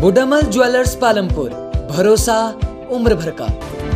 बुडामल jewellers Palampur, भरोसा उम्र भर का।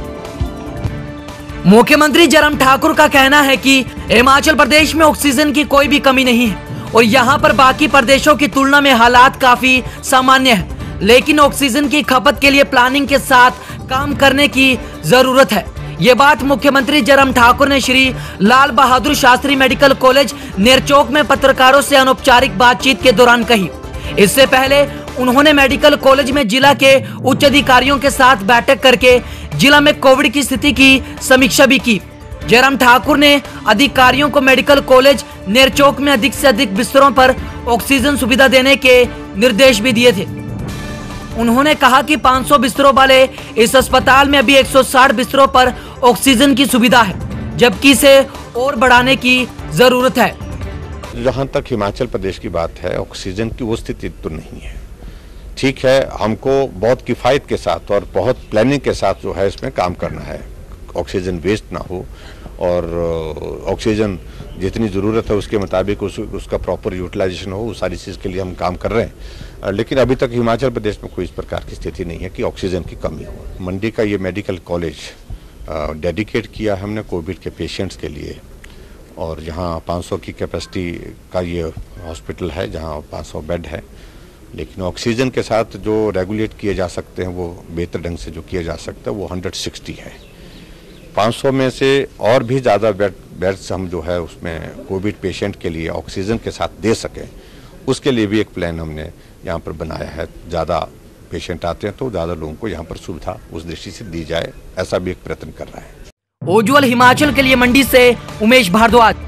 मुख्यमंत्री जयराम ठाकुर का कहना है कि हिमाचल प्रदेश में ऑक्सीजन की कोई भी कमी नहीं है और यहाँ पर बाकी प्रदेशों की तुलना में हालात काफी सामान्य है, लेकिन ऑक्सीजन की खपत के लिए प्लानिंग के साथ काम करने की जरूरत है। ये बात मुख्यमंत्री जयराम ठाकुर ने श्री लाल बहादुर शास्त्री मेडिकल कॉलेज नेरचौक में पत्रकारों से अनौपचारिक बातचीत के दौरान कही। इससे पहले उन्होंने मेडिकल कॉलेज में जिला के उच्च अधिकारियों के साथ बैठक करके जिला में कोविड की स्थिति की समीक्षा भी की। जयराम ठाकुर ने अधिकारियों को मेडिकल कॉलेज नेरचौक में अधिक से अधिक बिस्तरों पर ऑक्सीजन सुविधा देने के निर्देश भी दिए थे। उन्होंने कहा कि 500 बिस्तरों वाले इस अस्पताल में अभी 160 बिस्तरों पर ऑक्सीजन की सुविधा है, जबकि इसे और बढ़ाने की जरूरत है। जहाँ तक हिमाचल प्रदेश की बात है, ऑक्सीजन की वो स्थिति तो नहीं है। ठीक है, हमको बहुत किफ़ायत के साथ और बहुत प्लानिंग के साथ जो है इसमें काम करना है, ऑक्सीजन वेस्ट ना हो और ऑक्सीजन जितनी ज़रूरत है उसके मुताबिक उसका प्रॉपर यूटिलाइजेशन हो, उस सारी चीज़ के लिए हम काम कर रहे हैं। लेकिन अभी तक हिमाचल प्रदेश में कोई इस प्रकार की स्थिति नहीं है कि ऑक्सीजन की कमी हो। मंडी का ये मेडिकल कॉलेज डेडिकेट किया हमने कोविड के पेशेंट्स के लिए, और यहाँ 500 की कैपेसिटी का ये हॉस्पिटल है जहाँ 500 बेड है, लेकिन ऑक्सीजन के साथ जो रेगुलेट किए जा सकते हैं वो बेहतर ढंग से जो किया जा सकता है वो 160 है। 500 में से और भी ज़्यादा बेड्स हम जो है उसमें कोविड पेशेंट के लिए ऑक्सीजन के साथ दे सकें, उसके लिए भी एक प्लान हमने यहाँ पर बनाया है। ज़्यादा पेशेंट आते हैं तो ज़्यादा लोगों को यहाँ पर सुविधा उस दृष्टि से दी जाए, ऐसा भी एक प्रयत्न कर रहा है। उज्ज्वल हिमाचल के लिए मंडी से उमेश भारद्वाज।